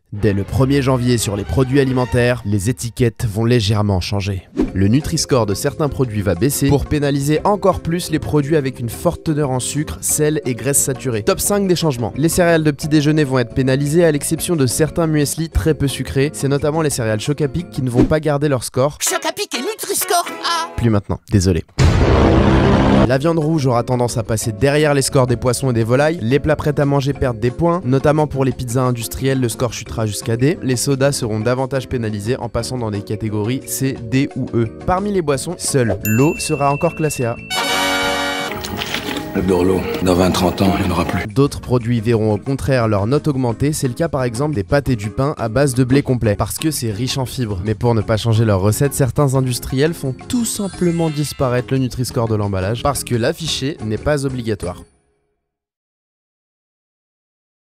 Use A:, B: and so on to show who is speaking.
A: Dès le 1er janvier sur les produits alimentaires, les étiquettes vont légèrement changer. Le Nutri-Score de certains produits va baisser pour pénaliser encore plus les produits avec une forte teneur en sucre, sel et graisses saturées. Top 5 des changements. Les céréales de petit déjeuner vont être pénalisées à l'exception de certains muesli très peu sucrés. C'est notamment les céréales Choc à Pic qui ne vont pas garder leur score.
B: Choc à Pic et Nutri-Score A.
A: Plus maintenant, désolé. La viande rouge aura tendance à passer derrière les scores des poissons et des volailles. Les plats prêts à manger perdent des points, notamment pour les pizzas industrielles, le score chutera jusqu'à D. Les sodas seront davantage pénalisés en passant dans des catégories C, D ou E. Parmi les boissons, seule l'eau sera encore classée A.
C: J'adore l'eau. Dans 20-30 ans, il n'y en aura plus.
A: D'autres produits verront au contraire leur note augmenter, c'est le cas par exemple des pâtes et du pain à base de blé complet, parce que c'est riche en fibres. Mais pour ne pas changer leur recette, certains industriels font tout simplement disparaître le Nutri-Score de l'emballage, parce que l'afficher n'est pas obligatoire.